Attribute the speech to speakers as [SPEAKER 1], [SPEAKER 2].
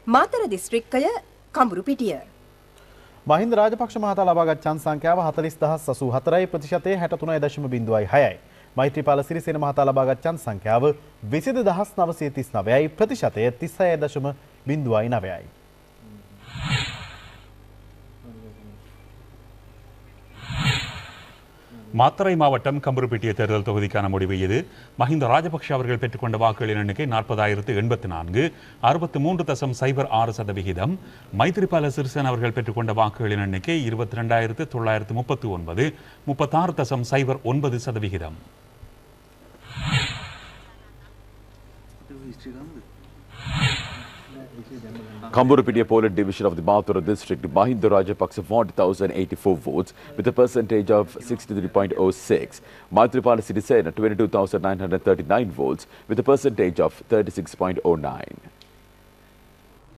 [SPEAKER 1] Matara දිස්ත්‍රික්කය Kamburupitiya.
[SPEAKER 2] Mahinda Rajapaksa මහතා ලබාගත් ඡන්ද සංඛ්‍යාව 40084යි ප්‍රතිශතයේ 63.6යි. මෛත්‍රීපාල සිරිසේන මහතා ලබාගත් ඡන්ද සංඛ්‍යාව 22939යි ප්‍රතිශතය 36.09යි.
[SPEAKER 3] மாத்தறை மாவட்டம் கம்புருப்பிட்டிய தேர்தல் தொகுதிக்கான முடிவு இது. மஹிந்த ராஜபக்ஷ அவர்கள் பெற்றுக்கொண்ட வாக்குகளின் எண்ணிக்கை 40,084, 63.06%. மைத்ரிபால சிறிசேன அவர்கள் பெற்றுக்கொண்ட வாக்குகளின் எண்ணிக்கை 22,939, 36.09%.
[SPEAKER 4] Kamburupitiya polling division of the Matara district, Mahinda Rajapaksa 40,084 votes with a percentage of 63.06. Mathripala Sirisena 22,939 votes with a percentage of 36.09.